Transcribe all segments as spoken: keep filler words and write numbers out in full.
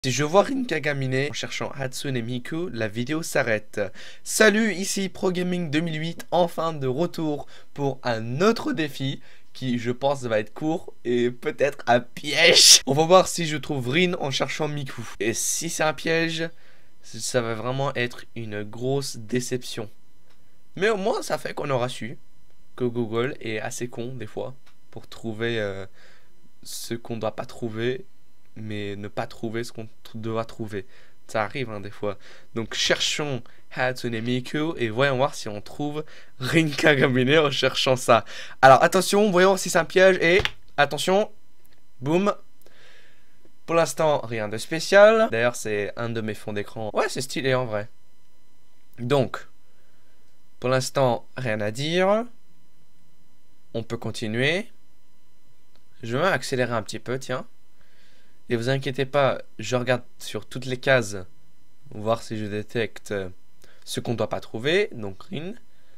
Si je vois Rin Kagami en cherchant Hatsune Miku, la vidéo s'arrête. Salut, ici ProGaming deux mille huit, enfin de retour pour un autre défi qui, je pense, va être court et peut-être un piège. On va voir si je trouve Rin en cherchant Miku. Et si c'est un piège, ça va vraiment être une grosse déception. Mais au moins, ça fait qu'on aura su que Google est assez con des fois pour trouver euh, ce qu'on ne doit pas trouver, mais ne pas trouver ce qu'on doit trouver. Ça arrive hein, des fois. Donc cherchons Hatsune Miku et voyons voir si on trouve Rin Kagami en cherchant ça. Alors attention, voyons si c'est un piège et attention, boum. Pour l'instant, rien de spécial. D'ailleurs, c'est un de mes fonds d'écran. Ouais, c'est stylé en vrai. Donc, pour l'instant, rien à dire. On peut continuer. Je vais accélérer un petit peu, tiens. Et vous inquiétez pas, je regarde sur toutes les cases, voir si je détecte ce qu'on ne doit pas trouver. Donc Rin.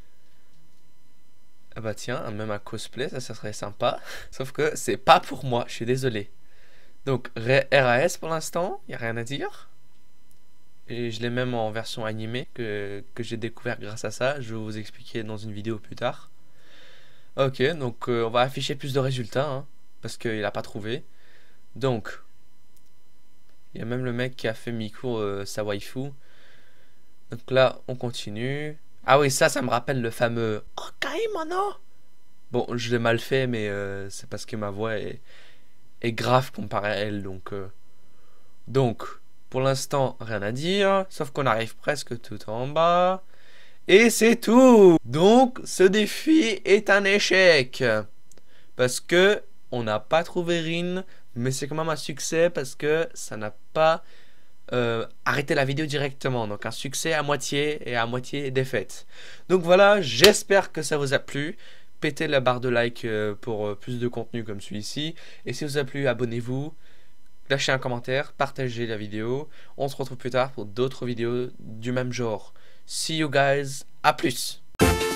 Ah bah tiens, même un cosplay, ça, ça serait sympa. Sauf que c'est pas pour moi, je suis désolé. Donc R A S pour l'instant, il n'y a rien à dire. Et je l'ai même en version animée que, que j'ai découvert grâce à ça. Je vais vous expliquer dans une vidéo plus tard. Ok, donc euh, on va afficher plus de résultats, hein, parce qu'il n'a pas trouvé. Donc, il y a même le mec qui a fait Miku euh, sa waifu. Donc là, on continue. Ah oui, ça, ça me rappelle le fameux Okaimono. Bon, je l'ai mal fait, mais euh, c'est parce que ma voix est, est grave comparée à elle. Donc, euh... donc pour l'instant, rien à dire. Sauf qu'on arrive presque tout en bas. Et c'est tout. Donc, ce défi est un échec. Parce que on n'a pas trouvé Rin. Mais c'est quand même un succès parce que ça n'a pas euh, arrêté la vidéo directement. Donc un succès à moitié et à moitié défaite. Donc voilà, j'espère que ça vous a plu. Pétez la barre de like euh, pour euh, plus de contenu comme celui-ci. Et si vous a plu, abonnez-vous. Lâchez un commentaire, partagez la vidéo. On se retrouve plus tard pour d'autres vidéos du même genre. See you guys, à plus.